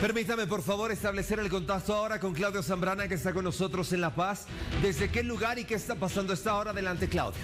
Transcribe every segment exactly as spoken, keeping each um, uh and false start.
Permítame, por favor, establecer el contacto ahora con Claudio Zambrana, que está con nosotros en La Paz. ¿Desde qué lugar y qué está pasando a esta hora? Adelante, Claudio.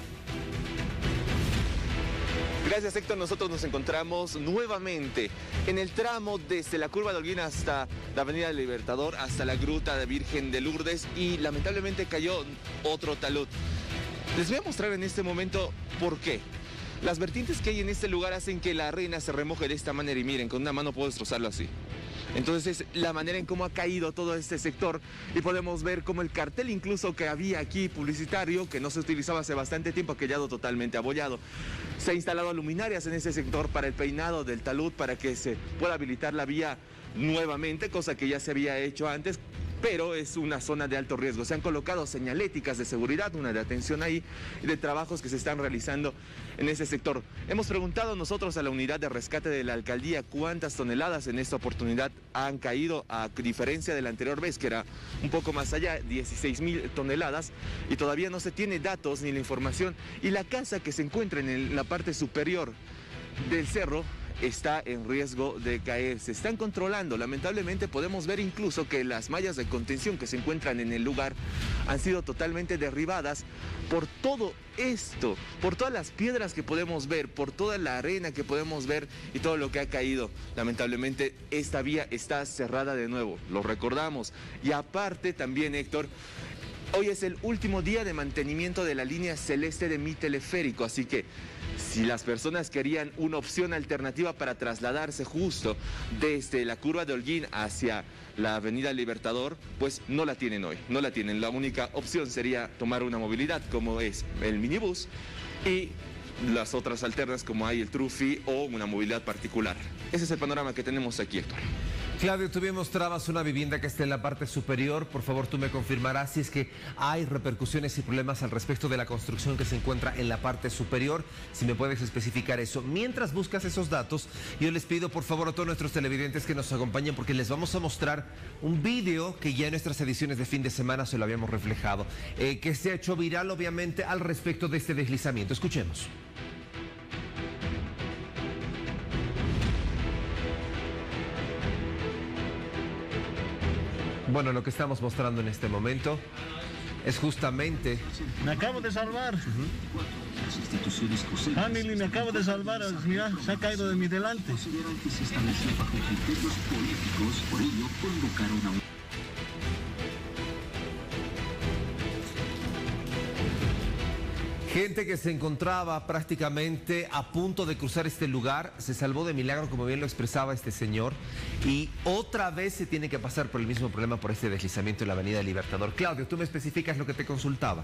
Gracias, Héctor. Nosotros nos encontramos nuevamente en el tramo desde la curva de Holguín hasta la avenida Libertador, hasta la gruta de Virgen de Lourdes, y lamentablemente cayó otro talud. Les voy a mostrar en este momento por qué. Las vertientes que hay en este lugar hacen que la arena se remoje de esta manera, y miren, con una mano puedo destrozarlo así. Entonces es la manera en cómo ha caído todo este sector, y podemos ver cómo el cartel incluso que había aquí publicitario, que no se utilizaba hace bastante tiempo, ha quedado totalmente abollado. Se ha instalado luminarias en ese sector para el peinado del talud, para que se pueda habilitar la vía nuevamente, cosa que ya se había hecho antes, pero es una zona de alto riesgo. Se han colocado señaléticas de seguridad, una de atención ahí, y de trabajos que se están realizando en ese sector. Hemos preguntado nosotros a la unidad de rescate de la alcaldía cuántas toneladas en esta oportunidad han caído, a diferencia de la anterior vez, que era un poco más allá, dieciséis mil toneladas, y todavía no se tiene datos ni la información. Y la casa que se encuentra en el, la parte superior del cerro está en riesgo de caer. Se están controlando. Lamentablemente podemos ver incluso que las mallas de contención que se encuentran en el lugar han sido totalmente derribadas por todo esto, por todas las piedras que podemos ver, por toda la arena que podemos ver y todo lo que ha caído. Lamentablemente esta vía está cerrada de nuevo, lo recordamos. Y aparte también, Héctor, hoy es el último día de mantenimiento de la línea celeste de mi teleférico, así que si las personas querían una opción alternativa para trasladarse justo desde la curva de Holguín hacia la avenida Libertador, pues no la tienen hoy, no la tienen. La única opción sería tomar una movilidad como es el minibús y las otras alternas como hay el Trufi o una movilidad particular. Ese es el panorama que tenemos aquí, Héctor. Claudio, tú bien mostrabas una vivienda que está en la parte superior. Por favor, tú me confirmarás si es que hay repercusiones y problemas al respecto de la construcción que se encuentra en la parte superior. Si me puedes especificar eso. Mientras buscas esos datos, yo les pido por favor a todos nuestros televidentes que nos acompañen, porque les vamos a mostrar un vídeo que ya en nuestras ediciones de fin de semana se lo habíamos reflejado, eh, que se ha hecho viral obviamente al respecto de este deslizamiento. Escuchemos. Bueno, lo que estamos mostrando en este momento es justamente... Me acabo de salvar. Family, me acabo de salvar. Mira, se ha caído de mi delante. Consideran que se estableció bajo criterios políticos, por ello convocaron a un... Gente que se encontraba prácticamente a punto de cruzar este lugar se salvó de milagro, como bien lo expresaba este señor, y otra vez se tiene que pasar por el mismo problema, por este deslizamiento en la avenida Libertador. Claudio, tú me especificas lo que te consultaba.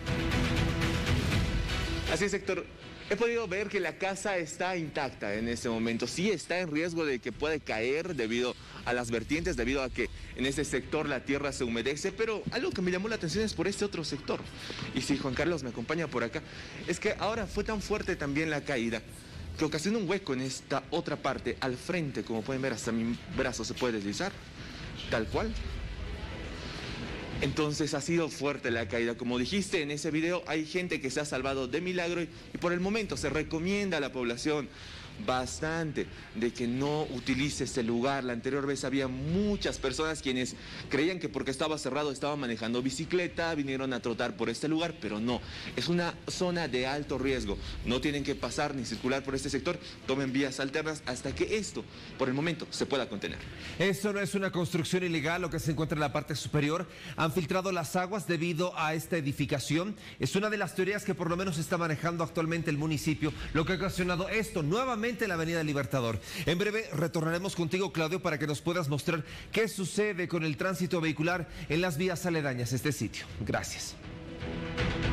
Así es, Héctor. He podido ver que la casa está intacta en este momento. Sí está en riesgo de que puede caer debido a las vertientes, debido a que en este sector la tierra se humedece, pero algo que me llamó la atención es por este otro sector. Y si Juan Carlos me acompaña por acá, es que ahora fue tan fuerte también la caída que ocasiona un hueco en esta otra parte, al frente, como pueden ver, hasta mi brazo se puede deslizar, tal cual. Entonces ha sido fuerte la caída. Como dijiste en ese video, hay gente que se ha salvado de milagro y, y por el momento se recomienda a la población bastante de que no utilice este lugar. La anterior vez había muchas personas quienes creían que porque estaba cerrado estaban manejando bicicleta, vinieron a trotar por este lugar, pero no, es una zona de alto riesgo. No tienen que pasar ni circular por este sector, tomen vías alternas hasta que esto, por el momento, se pueda contener. Esto no es una construcción ilegal, lo que se encuentra en la parte superior. Han filtrado las aguas debido a esta edificación. Es una de las teorías que por lo menos está manejando actualmente el municipio, lo que ha ocasionado esto nuevamente en la avenida Libertador. En breve retornaremos contigo, Claudio, para que nos puedas mostrar qué sucede con el tránsito vehicular en las vías aledañas a este sitio. Gracias.